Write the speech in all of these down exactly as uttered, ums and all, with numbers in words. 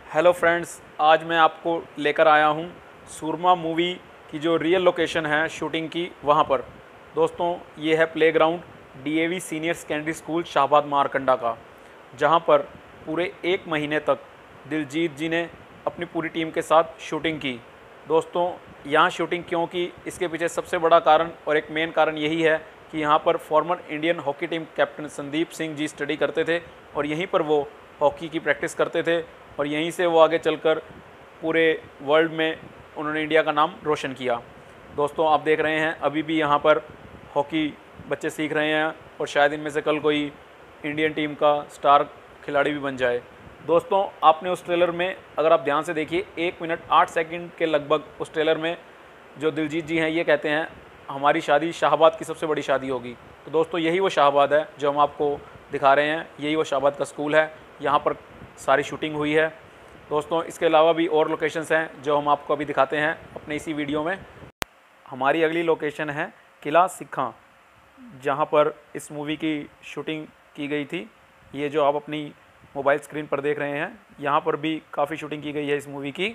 Hello friends, आज मैं आपको लेकर आया हूँ सूरमा मूवी की जो रियल लोकेशन है शूटिंग की, वहाँ पर। दोस्तों, ये है playground DAV senior secondary school Shahabad Markanda का, जहाँ पर पूरे एक महीने तक दिलजीत जी ने अपनी पूरी टीम के साथ शूटिंग की। दोस्तों, यहाँ शूटिंग क्यों की, इसके पीछे सबसे बड़ा कारण और एक मेन कारण यही है कि यहाँ पर former Indian hockey team captain Sandeep Singh ji study करते थे और यहीं पर वो हॉकी की प्रैक्टिस करते थे और यहीं से वो आगे चलकर पूरे वर्ल्ड में उन्होंने इंडिया का नाम रोशन किया। दोस्तों, आप देख रहे हैं अभी भी यहाँ पर हॉकी बच्चे सीख रहे हैं और शायद इनमें से कल कोई इंडियन टीम का स्टार खिलाड़ी भी बन जाए। दोस्तों, आपने उस ट्रेलर में अगर आप ध्यान से देखिए, एक मिनट आठ सेकंड के लगभग उस ट्रेलर में जो दिलजीत जी हैं ये कहते हैं हमारी शादी शाहबाद की सबसे बड़ी शादी होगी। तो दोस्तों, यही वो शाहबाद है जो हम आपको दिखा रहे हैं, यही वो शाहबाद का स्कूल है, यहाँ पर सारी शूटिंग हुई है। दोस्तों, इसके अलावा भी और लोकेशंस हैं जो हम आपको अभी दिखाते हैं अपने इसी वीडियो में। हमारी अगली लोकेशन है किला सिखा, जहाँ पर इस मूवी की शूटिंग की गई थी। ये जो आप अपनी मोबाइल स्क्रीन पर देख रहे हैं, यहाँ पर भी काफ़ी शूटिंग की गई है इस मूवी की।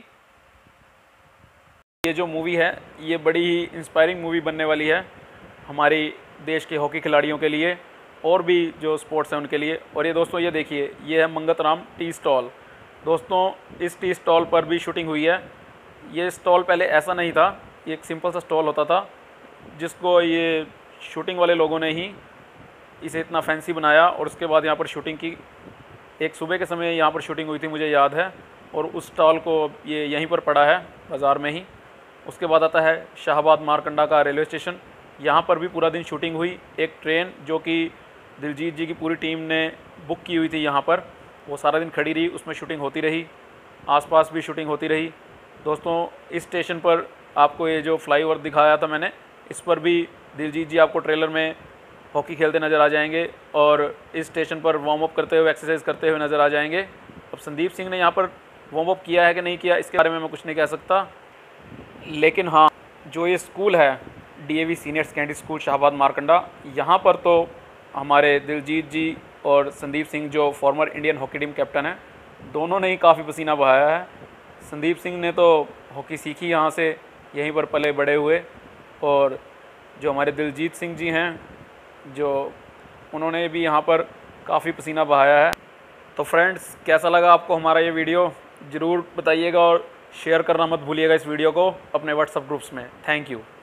ये जो मूवी है ये बड़ी ही इंस्पायरिंग मूवी बनने वाली है हमारे देश के हॉकी खिलाड़ियों के लिए और भी जो स्पोर्ट्स हैं उनके लिए। और ये दोस्तों, ये देखिए, ये है मंगतराम टी स्टॉल। दोस्तों, इस टी स्टॉल पर भी शूटिंग हुई है। ये स्टॉल पहले ऐसा नहीं था, ये एक सिंपल सा स्टॉल होता था जिसको ये शूटिंग वाले लोगों ने ही इसे इतना फैंसी बनाया और उसके बाद यहाँ पर शूटिंग की। एक सुबह के समय यहाँ पर शूटिंग हुई थी, मुझे याद है, और उस स्टॉल को ये यहीं पर पड़ा है बाज़ार में ही। उसके बाद आता है शाहबाद मारकंडा का रेलवे स्टेशन, यहाँ पर भी पूरा दिन शूटिंग हुई। एक ट्रेन जो कि दिलजीत जी की पूरी टीम ने बुक की हुई थी यहाँ पर, वो सारा दिन खड़ी रही, उसमें शूटिंग होती रही, आसपास भी शूटिंग होती रही। दोस्तों, इस स्टेशन पर आपको ये जो फ्लाईओवर दिखाया था मैंने, इस पर भी दिलजीत जी आपको ट्रेलर में हॉकी खेलते नज़र आ जाएंगे और इस स्टेशन पर वार्म अप करते हुए, एक्सरसाइज करते हुए नज़र आ जाएंगे। अब संदीप सिंह ने यहाँ पर वार्म अप किया है कि नहीं किया, इसके बारे में मैं कुछ नहीं कह सकता, लेकिन हाँ, जो ये स्कूल है DAV senior secondary school Shahabad Markanda, यहाँ पर तो हमारे दिलजीत जी और संदीप सिंह जो former Indian hockey team captain हैं, दोनों ने ही काफ़ी पसीना बहाया है। संदीप सिंह ने तो हॉकी सीखी यहाँ से, यहीं पर पले बड़े हुए, और जो हमारे दिलजीत सिंह जी हैं जो उन्होंने भी यहाँ पर काफ़ी पसीना बहाया है। तो फ्रेंड्स, कैसा लगा आपको हमारा ये वीडियो, ज़रूर बताइएगा और शेयर करना मत भूलिएगा इस वीडियो को अपने व्हाट्सएप ग्रुप्स में। Thank you.